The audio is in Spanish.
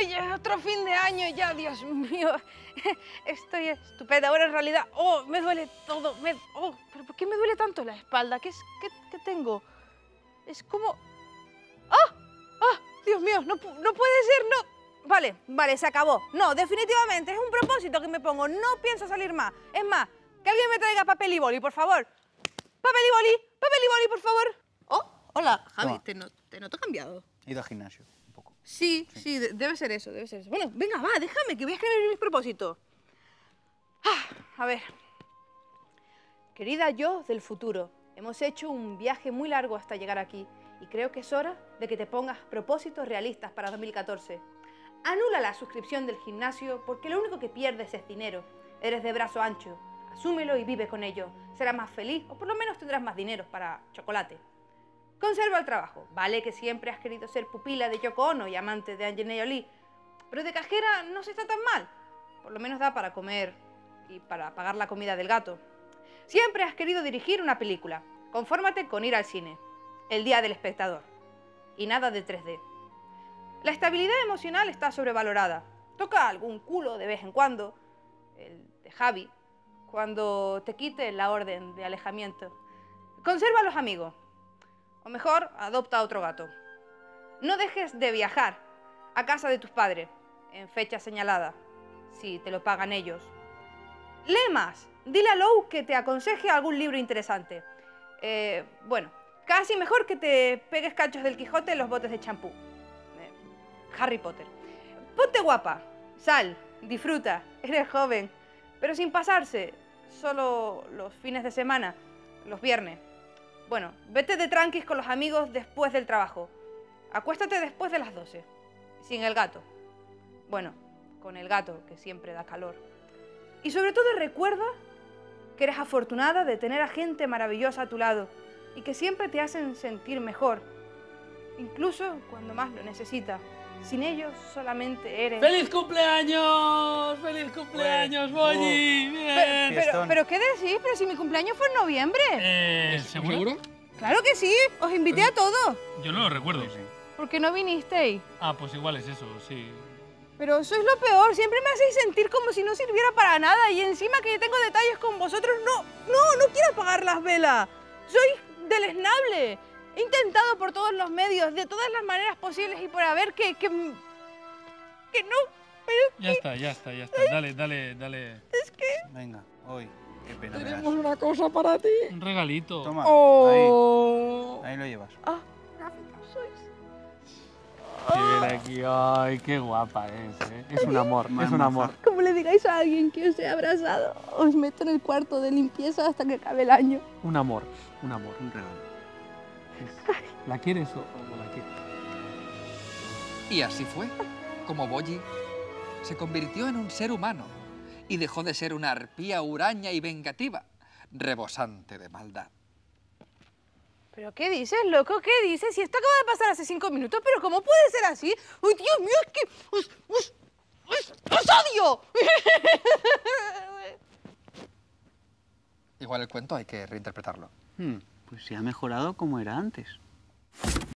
ya otro fin de año ya, Dios mío. Estoy estupenda. Ahora en realidad, me duele todo. ¿Pero por qué me duele tanto la espalda? ¿Qué tengo? Es como... Dios mío, no puede ser, no. Vale, se acabó. No, definitivamente, es un propósito que me pongo. No pienso salir más. Es más, que alguien me traiga papel y boli, por favor. Papel y boli, por favor. Hola, Javi, te noto cambiado. He ido al gimnasio un poco. Sí, debe ser eso, Bueno, venga, va, déjame, que voy a escribir mis propósitos. A ver. Querida yo del futuro, hemos hecho un viaje muy largo hasta llegar aquí y creo que es hora de que te pongas propósitos realistas para 2014. Anula la suscripción del gimnasio porque lo único que pierdes es dinero. Eres de brazo ancho. Asúmelo y vive con ello. Serás más feliz o por lo menos tendrás más dinero para chocolate. Conserva el trabajo. Vale que siempre has querido ser pupila de Yoko Ono y amante de Angelina Jolie, pero de cajera no se está tan mal. Por lo menos da para comer y para pagar la comida del gato. Siempre has querido dirigir una película. Confórmate con ir al cine. El día del espectador. Y nada de 3D. La estabilidad emocional está sobrevalorada. Toca algún culo de vez en cuando, el de Javi, cuando te quite la orden de alejamiento. Conserva a los amigos. O mejor, adopta a otro gato. No dejes de viajar a casa de tus padres en fecha señalada, si te lo pagan ellos. Lee más. Dile a Lou que te aconseje algún libro interesante. Bueno, casi mejor que te pegues cachos del Quijote en los botes de champú. Harry Potter. Ponte guapa, sal, disfruta, eres joven, pero sin pasarse, solo los fines de semana, los viernes. Bueno, vete de tranquis con los amigos después del trabajo. Acuéstate después de las 12, sin el gato. Bueno, con el gato, que siempre da calor. Y sobre todo recuerda que eres afortunada de tener a gente maravillosa a tu lado y que siempre te hacen sentir mejor, incluso cuando más lo necesitas. Sin ellos solamente eres... ¡Feliz cumpleaños! ¡Feliz cumpleaños, Bolli! ¡Bien! ¿Pero qué decís? Pero si mi cumpleaños fue en noviembre. ¿Seguro? Claro que sí, os invité a todos. Yo no lo recuerdo. Sí. ¿Por qué no vinisteis? Pues igual es eso, sí. Pero sois lo peor, siempre me hacéis sentir como si no sirviera para nada y encima que tengo detalles con vosotros, no quiero apagar las velas. Sois deleznable. He intentado por todos los medios, de todas las maneras posibles y por haber que no, pero Ya está. Dale. es que... Venga, hoy. Qué pena. Tenemos una cosa para ti. Un regalito. Toma, ahí lo llevas. Gráficos sois. Mira aquí, ay, qué guapa es, ¿eh? Es un amor, es un amor. Como le digáis a alguien que os he abrazado, os meto en el cuarto de limpieza hasta que acabe el año. Un amor. Un regalo. ¿La quieres o la quieres? Y así fue, como Bolli se convirtió en un ser humano y dejó de ser una arpía huraña y vengativa, rebosante de maldad. ¿Pero qué dices, loco? ¿Qué dices? Si esto acaba de pasar hace 5 minutos, ¿pero cómo puede ser así? ¡Uy, Dios mío, es que os odio! Igual el cuento hay que reinterpretarlo. Pues se ha mejorado como era antes.